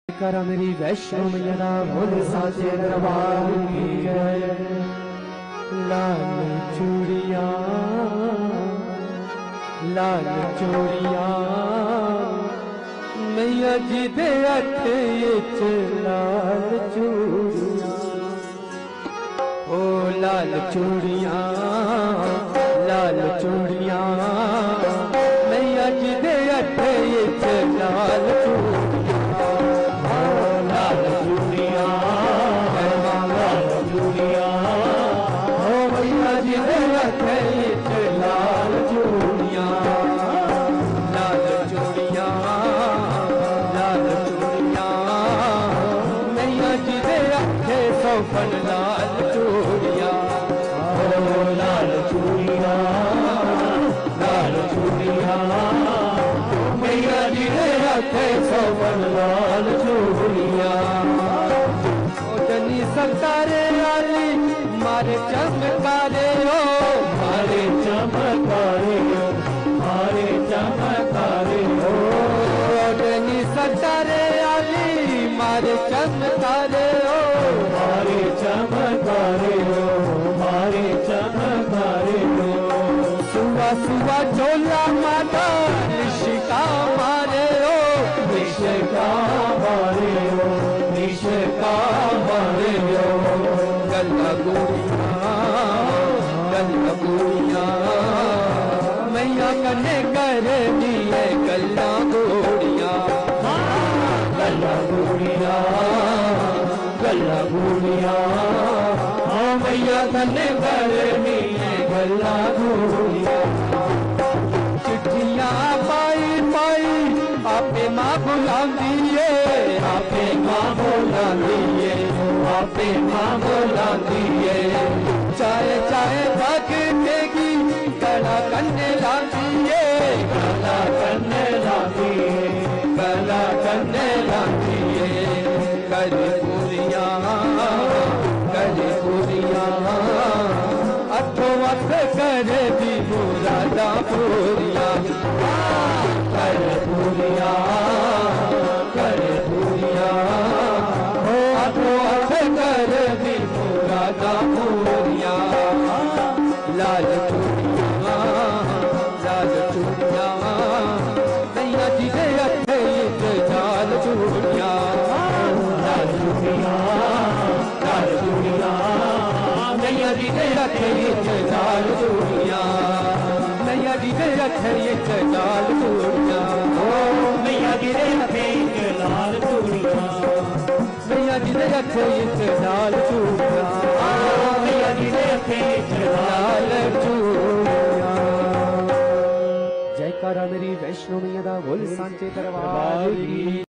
करा मेरी वैष्णो मैया दा बोल साचे दरबार की जय। लाल चूड़िया मैया जी दे हथे च लाल चूड़िया। ओ लाल चूड़िया मैया जी दे हथे च लाल चूड़िया। फन लाल चूड़िया लाल चूड़िया मैया जी ने रखे सोफन लाल चूड़िया। जनी सतारे वाली मारे चमकारे हो मारे चमकारे हो जनी सतारे वाली मारे चमकारे हो सुवा सुवा झोला माता निशिका मारे हो गल्ला गोरिया मैया कने कर दिए गल्ला गोरिया मैया कने कर दिए गल्ला गोरिया। चिट्ठियां पाई पाई आपे मां बुलांदी है चाहे चाहे भाग देगी गला कन्ने लांदी है करे पूरिया अठो अठ करे दी मुरादा पूरिया करे पूरिया हो अठो अठ करे दी मुरादा पूरिया। लाल चूड़िया मैया जी दे हथे लाल चूड़िया मैया जी दे हथे लाल चूड़िया मैया जी दे हथे लाल चूड़िया मैया जी दे हथे लाल चूड़िया मैया जी दे हथे लाल चूड़िया मैया जी दे हथे लाल चूड़िया। जयकारा मेरी वैष्णो मैया दा बोल सांचे दरबार की।